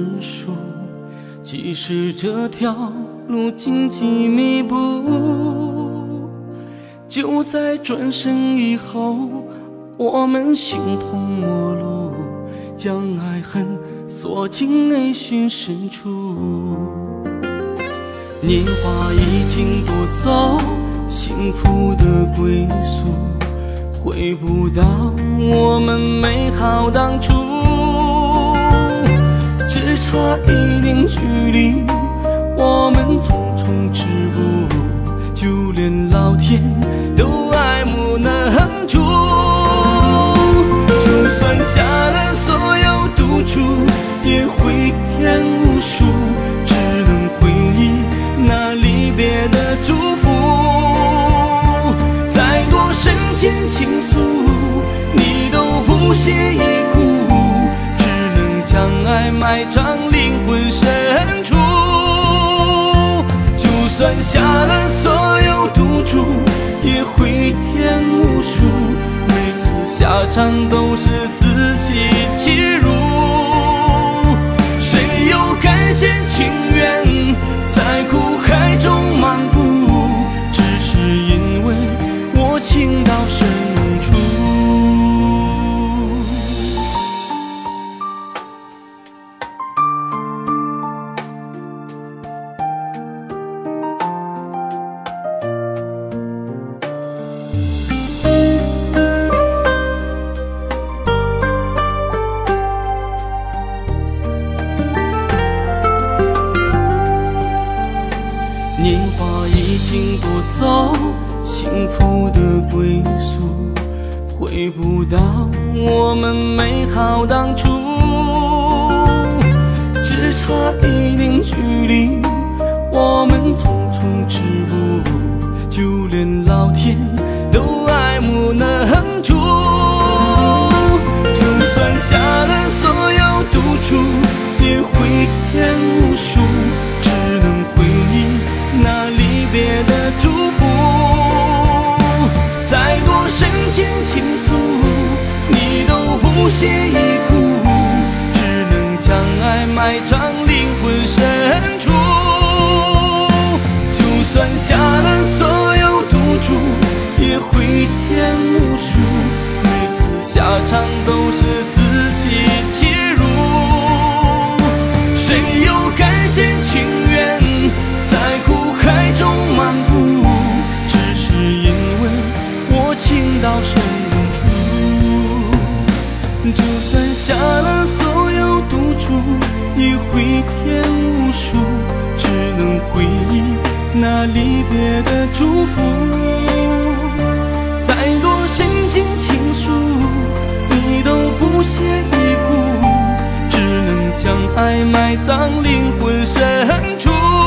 认输。即使这条路荆棘密布，就在转身以后，我们形同陌路，将爱恨锁进内心深处。年华已经夺走幸福的归宿，回不到我们美好当初。只差一点距离，我们匆匆止步，就连老天都爱莫能助。就算下了所有赌注，也会添无数，只能回忆那离别的祝福。再多深情倾诉，你都不屑一顾，只能将爱埋葬灵魂深处。就算下了所有赌注，也会添无数，每次下场都是自欺欺辱。谁又甘心情愿在苦海中漫步，只是因为我情到深处。年华已经夺走幸福的归宿，回不到我们美好当初。只差一点距离，我们匆匆止步，就连老天都爱莫能助。就算下了所有赌注，也会添无数，只能回忆那离别的祝福。再多深情倾诉，你都不屑一顾，只能将爱埋葬灵魂深处。就算下了所有赌注，也会添无数，每次下场都是自欺欺辱。谁又甘心情愿在苦海中漫步，只是因为我情到深处。就算下了所有赌注，也会添无数，只能回忆那离别的祝福。再多深情倾诉，你都不屑一顾，只能将爱埋葬灵魂深处。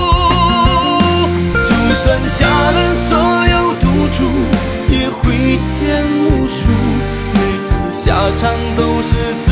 就算下了所有赌注，也会添无数，每次下场都是